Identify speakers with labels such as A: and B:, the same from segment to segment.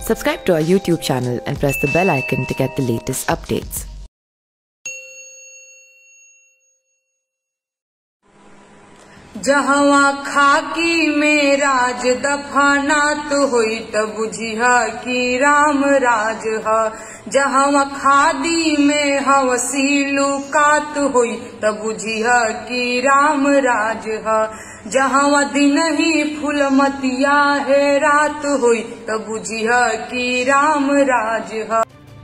A: Subscribe to our YouTube channel and press the bell icon to get the latest updates.
B: जहवा खाकी में राज दफानात होई तब बुझिहा कि राम राज ह। जहवा खादी में हवसी लुकात होई तब बुझिहा कि राम राज ह। जहवा दिन ही फूलमतिया है रात होई तब बुझिहा कि राम राज ह।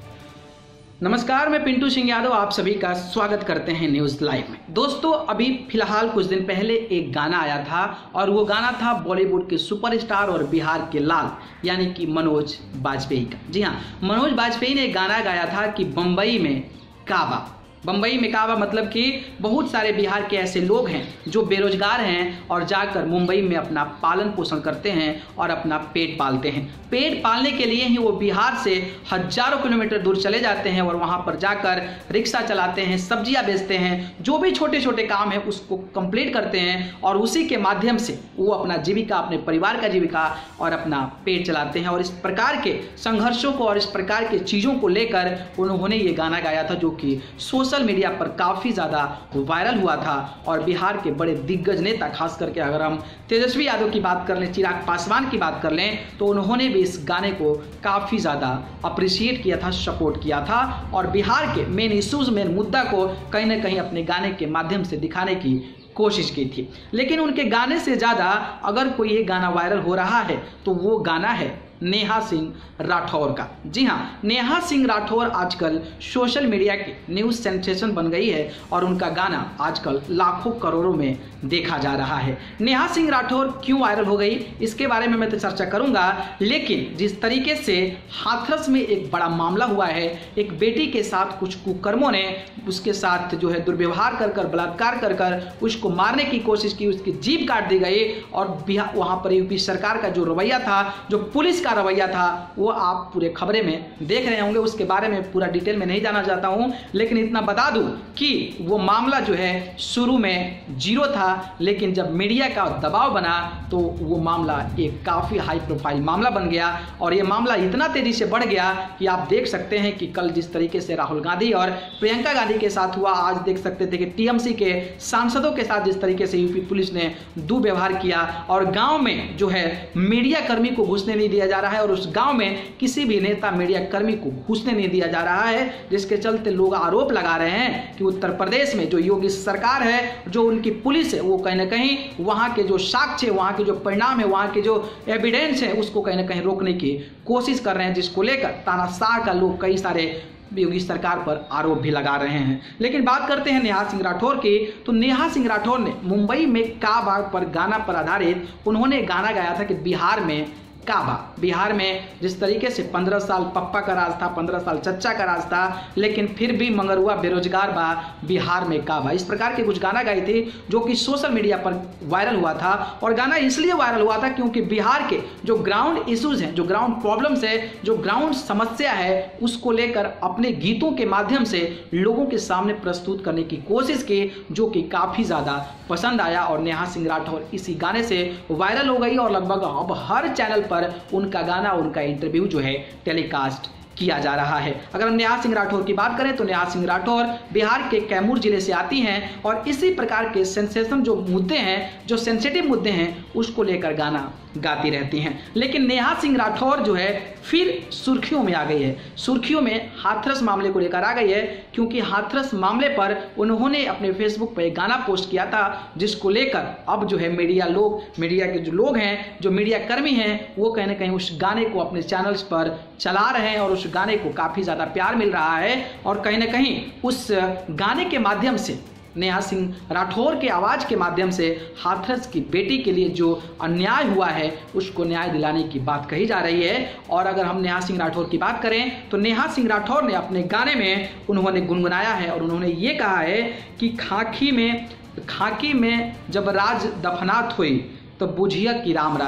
C: नमस्कार, मैं पिंटू सिंह यादव आप सभी का स्वागत करते हैं न्यूज लाइव में। दोस्तों, अभी फिलहाल कुछ दिन पहले एक गाना आया था और वो गाना था बॉलीवुड के सुपरस्टार और बिहार के लाल यानी कि मनोज बाजपेयी का। जी हाँ, मनोज बाजपेयी ने एक गाना गाया था कि बम्बई में काबा। बम्बई में काबा मतलब कि बहुत सारे बिहार के ऐसे लोग हैं जो बेरोजगार हैं और जाकर मुंबई में अपना पालन पोषण करते हैं और अपना पेट पालते हैं। पेट पालने के लिए ही वो बिहार से हजारों किलोमीटर दूर चले जाते हैं और वहाँ पर जाकर रिक्शा चलाते हैं, सब्जियाँ बेचते हैं, जो भी छोटे छोटे काम है उसको कंप्लीट करते हैं और उसी के माध्यम से वो अपना जीविका, अपने परिवार का जीविका और अपना पेट चलाते हैं। और इस प्रकार के संघर्षों को और इस प्रकार के चीज़ों को लेकर उन्होंने ये गाना गाया था जो कि सोशल मीडिया पर काफी ज्यादा वायरल हुआ था। और बिहार के बड़े दिग्गज नेता, खास करके अगर हम तेजस्वी यादव की बात कर लें, चिराग पासवान की बात कर लें, तो उन्होंने भी इस गाने को काफी ज्यादा अप्रिशिएट किया था, सपोर्ट किया था और बिहार के मेन इश्यूज, मेन मुद्दा को कहीं ना कहीं अपने गाने के माध्यम से दिखाने की कोशिश की थी। लेकिन उनके गाने से ज्यादा अगर कोई ये गाना वायरल हो रहा है तो वो गाना है नेहा सिंह राठौर का। जी हाँ, नेहा सिंह राठौर आजकल सोशल मीडिया की न्यूज सेंसेशन बन गई है और उनका गाना आजकल लाखों करोड़ों में देखा जा रहा है। नेहा सिंह राठौर क्यों वायरल हो गई इसके बारे में मैं तो चर्चा करूंगा, लेकिन जिस तरीके से हाथरस में एक बड़ा मामला हुआ है, एक बेटी के साथ कुछ कुकर्मों ने उसके साथ जो है दुर्व्यवहार कर बलात्कार कर उसको मारने की कोशिश की, उसकी जीभ काट दी गई और वहां पर यूपी सरकार का जो रवैया था, जो पुलिस का रवैया था, वो आप पूरे खबरें में देख रहे होंगे। उसके बारे में पूरा डिटेल में नहीं जाना चाहता हूं, लेकिन इतना बता दूं कि वो मामला जो है शुरू में जीरो था, लेकिन जब मीडिया का दबाव बना तो वो मामला एक काफी हाई प्रोफाइल मामला बन गया और ये मामला इतना तेजी से बढ़ गया कि आप देख सकते हैं कि कल जिस तरीके से राहुल गांधी और प्रियंका गांधी के साथ हुआ, आज देख सकते थे कि टीएमसी के सांसदों के साथ जिस तरीके से यूपी पुलिस ने दुर्व्यवहार किया और गांव में जो है मीडिया कर्मी को घुसने नहीं दिया जा रहा है और उस गांव में किसी भी नेता मीडिया कर्मी को घुसने नहीं दिया जा रहा है, जिसके चलते लोग आरोप लगा रहे हैं कि उत्तर प्रदेश में जो योगी सरकार है, जो उनकी पुलिस है, वो कहीं ना कहीं वहां के जो साक्ष्य, वहां के जो परिणाम है, वहां के जो एविडेंस है, उसको कहीं ना कहीं रोकने की कोशिश कर रहे हैं, जिसको लेकर तानाशाह का लोग कई सारे योगी सरकार पर आरोप भी लगा रहे हैं। लेकिन बात करते हैं नेहा सिंह राठौर की, तो नेहा सिंह राठौर ने मुंबई में काबा पर गाना पर आधारित उन्होंने गाना गाया था कि बिहार में काबा। बिहार में जिस तरीके से 15 साल पप्पा का राज था, 15 साल चच्चा का राज था, लेकिन फिर भी मंगरुआ बेरोजगार बा, बिहार में काबा, इस प्रकार के कुछ गाना गाए थे जो कि सोशल मीडिया पर वायरल हुआ था। और गाना इसलिए वायरल हुआ था क्योंकि बिहार के जो ग्राउंड इश्यूज हैं, जो ग्राउंड प्रॉब्लम्स है, जो ग्राउंड समस्या है, उसको लेकर अपने गीतों के माध्यम से लोगों के सामने प्रस्तुत करने की कोशिश की, जो कि काफी ज्यादा पसंद आया और नेहा सिंह राठौर इसी गाने से वायरल हो गई और लगभग अब हर चैनल पर उनका गाना, उनका इंटरव्यू जो है टेलीकास्ट किया जा रहा है। अगर हम नेहा सिंह राठौर की बात करें तो नेहा सिंह राठौर बिहार के कैमूर जिले से आती हैं और इसी प्रकार के सेंसेशन जो मुद्दे हैं, जो सेंसिटिव मुद्दे हैं, उसको लेकर गाना गाती रहती हैं। लेकिन नेहा सिंह राठौर जो है फिर सुर्खियों में आ गई है, सुर्खियों में हाथरस मामले को लेकर आ गई है, क्योंकि हाथरस मामले पर उन्होंने अपने फेसबुक पर एक गाना पोस्ट किया था, जिसको लेकर अब जो है मीडिया के जो लोग हैं, जो मीडिया कर्मी हैं, वो कहीं ना कहीं उस गाने को अपने चैनल्स पर चला रहे हैं और उस गाने को काफी ज्यादा प्यार मिल रहा है और कहीं ना कहीं उस गाने के माध्यम से, नेहा सिंह राठौर के आवाज के माध्यम से हाथरस की बेटी के लिए जो अन्याय हुआ है उसको न्याय दिलाने की बात कही जा रही है। और अगर हम नेहा सिंह राठौर की बात करें तो नेहा सिंह राठौर ने अपने गाने में उन्होंने गुनगुनाया है और उन्होंने ये कहा है कि खाकी में जब राज दफनात हुई तो बुझिया कि राम राज है।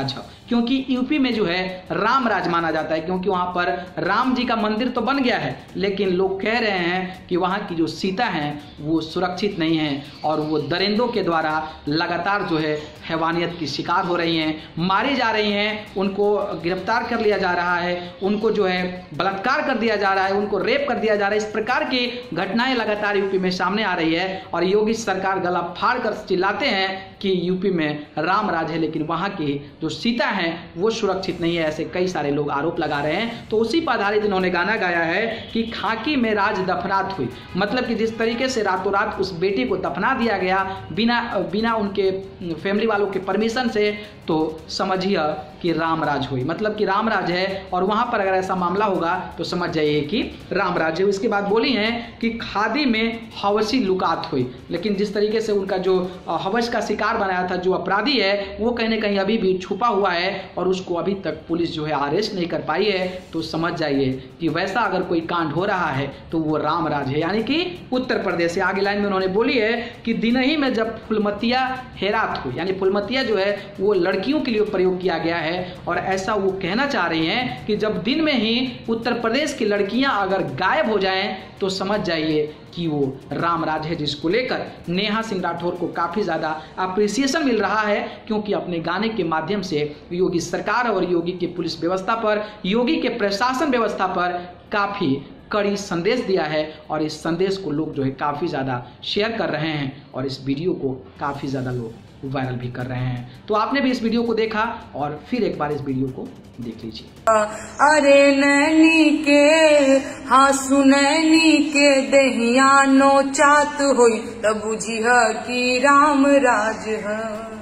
C: क्योंकि यूपी में जो है राम राज माना जाता है, क्योंकि वहाँ पर राम जी का मंदिर तो बन गया है, लेकिन लोग कह रहे हैं कि वहाँ की जो सीता हैं वो सुरक्षित नहीं है और वो दरिंदों के द्वारा लगातार जो है हैवानियत की शिकार हो रही हैं, मारी जा रही हैं, उनको गिरफ्तार कर लिया जा रहा है, उनको जो है बलात्कार कर दिया जा रहा है, उनको रेप कर दिया जा रहा है। इस प्रकार की घटनाएं लगातार यूपी में सामने आ रही है और योगी सरकार गला फाड़ कर चिल्लाते हैं कि यूपी में राम राज है, लेकिन वहाँ की जो सीता हैं वो सुरक्षित नहीं है, ऐसे कई सारे लोग आरोप लगा रहे हैं। तो उसी पर आधारित इन्होंने गाना गाया है कि खाकी में राज दफनात हुई, मतलब कि जिस तरीके से रातों रात उस बेटी को दफना दिया गया बिना उनके फैमिली वालों के परमिशन से, तो समझिए कि राम राज हुई, मतलब कि राम राज है। और वहाँ पर अगर ऐसा मामला होगा तो समझ जाइए कि राम राज है। इसके बाद बोली हैं कि खादी में हवसी लुकात हुई, लेकिन जिस तरीके से उनका जो हवस का शिकार बनाया था जो अपराधी है वो कहीं ना कहीं अभी भी छुपा हुआ है और उसको अभी तक पुलिस जो है अरेस्ट नहीं कर पाई है। तो समझ जाइए कि वैसा अगर कोई कांड हो रहा है तो वो राम राज है, यानी कि उत्तर प्रदेश से। आगे लाइन में उन्होंने बोली है कि दिन ही में जब फुलमतिया हेरात हुई, यानी फुलमतिया जो है वो लड़कियों के लिए प्रयोग किया गया है और ऐसा वो कहना चाह रही हैं कि जब दिन में ही उत्तर प्रदेश की लड़कियां अगर गायब हो जाएं तो समझ जाइए कि वो राम राज है, जिसको लेकर नेहा सिंह राठौर को काफ़ी ज़्यादा अप्रिसिएशन मिल रहा है, क्योंकि अपने गाने के माध्यम से योगी सरकार और योगी की पुलिस व्यवस्था पर, योगी के प्रशासन व्यवस्था पर काफ़ी कड़ी संदेश दिया है और इस संदेश को लोग जो है काफ़ी ज़्यादा शेयर कर रहे हैं और इस वीडियो को काफ़ी ज़्यादा लोग वायरल भी कर रहे हैं। तो आपने भी इस वीडियो को देखा और फिर एक बार इस वीडियो को देख लीजिए।
B: अरे नैनी के हाँ सुनैनी के दहिया नोचात होई तब बुझिह कि राम राज है।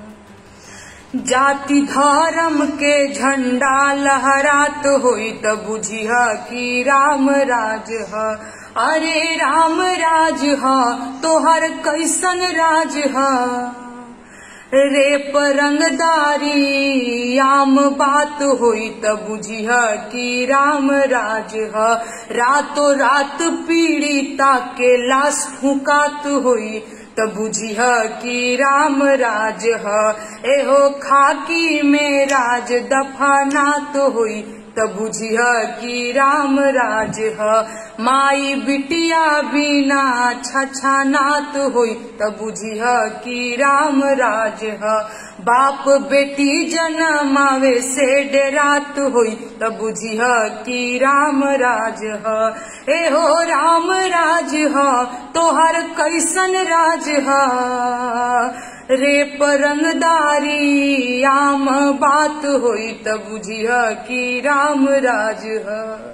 B: जाति धर्म के झंडा लहरात होई तब बुझिह कि राम राज है। अरे राम राज है तोहर कैसन राज है। रेप रंगदारी आम बात होई तब बुझिह कि राम राज है। रातों रात पीड़िता के लाश फुकात होई तब बुझिह कि राम राज है। एहो खाकी में राज दफनात होई तब बुझिह कि राम राज है। माई बिटिया बिना छछानात होई तब बुझिह कि राम राज है। बाप बेटी जन्मावे से डरात होई तब बुझिह कि राम राज है। एहो राम राज है तोहर कैसन राज है। रेप रंगदारी आम बात होई तब बुझिह कि राम राज है।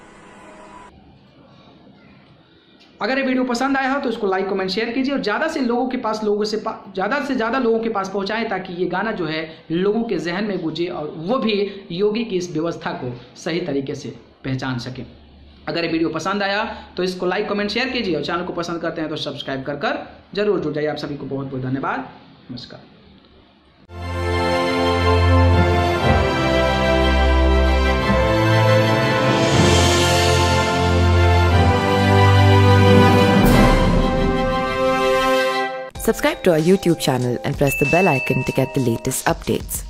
C: अगर ये वीडियो पसंद आया हो तो इसको लाइक कमेंट शेयर कीजिए और ज़्यादा से ज़्यादा लोगों के पास पहुंचाएं, ताकि ये गाना जो है लोगों के जहन में गूंजे और वो भी योगी की इस व्यवस्था को सही तरीके से पहचान सकें। अगर ये वीडियो पसंद आया तो इसको लाइक कमेंट शेयर कीजिए और चैनल को पसंद करते हैं तो सब्सक्राइब कर जरूर जुड़ जाइए। आप सभी को बहुत बहुत धन्यवाद। नमस्कार।
A: Subscribe to our YouTube channel and press the bell icon to get the latest updates.